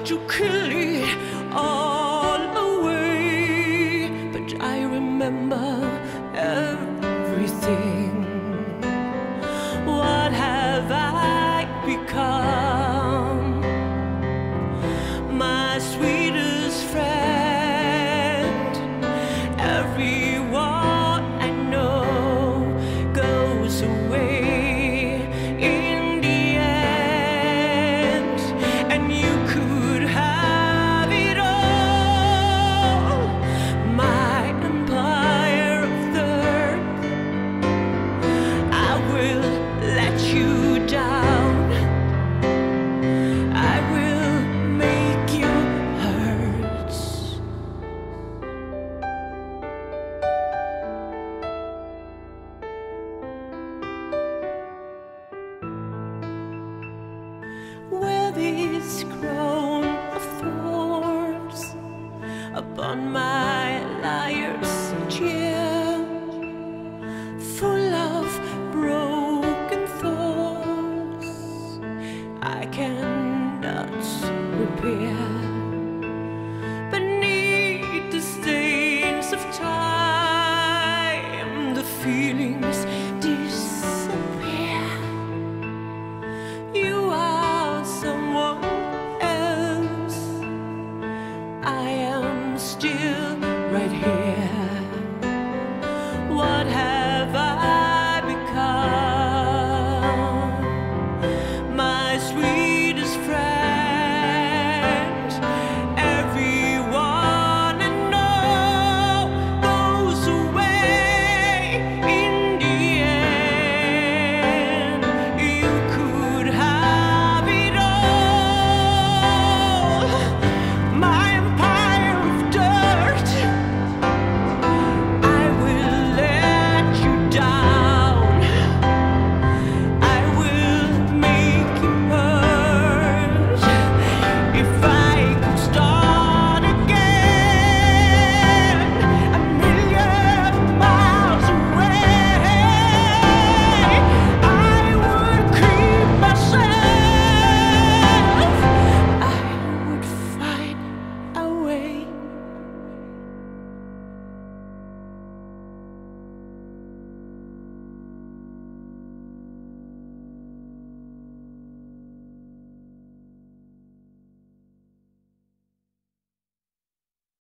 to kill it all away, but I remember everything. What have I become? My sweetest friend. Everyone I know goes away in the end, and you could have it all. My empire of dirt, I will let you down. I will make you hurt. Wear this crown of thorns upon my liar's chair, full of broken thoughts I cannot repair. Beneath the stains of time, the feelings disappear. You are someone else. I am still